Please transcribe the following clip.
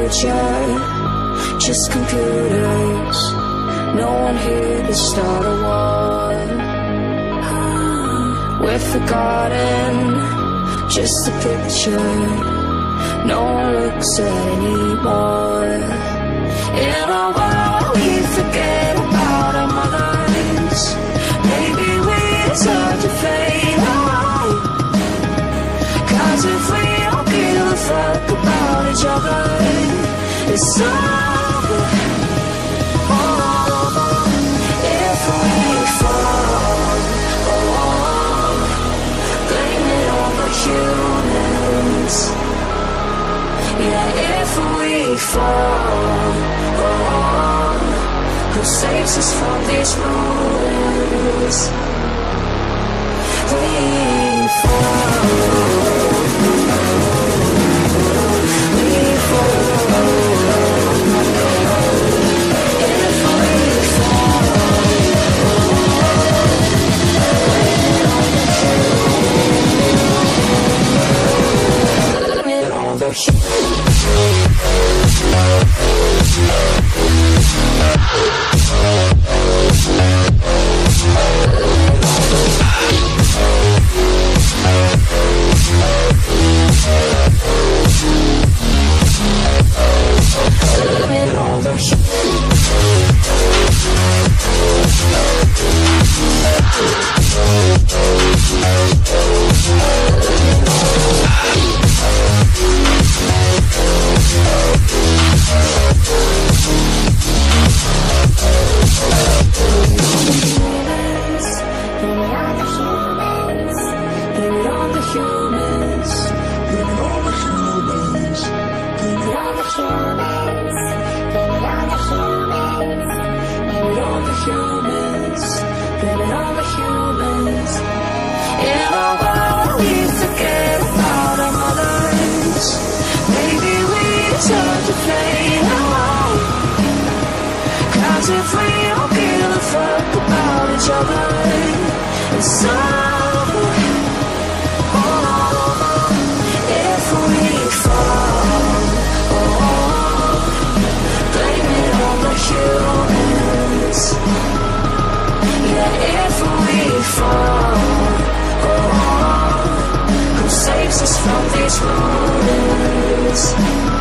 future, just computers. No one here to start a war. We're forgotten, just a picture. No one looks at anymore. In a world we forget about our mothers. Maybe we deserve to fade away. 'Cause if we don't give a fuck about each other, it's over. If we fall, blame it on the humans. Yeah, if we fall, who saves us from these ruins? We fall, we fall. If we fall, blame it on the if we don't give a fuck about each other, it's over. If we fall, blame it on the humans. Yeah, if we fall, who saves us from these ruins?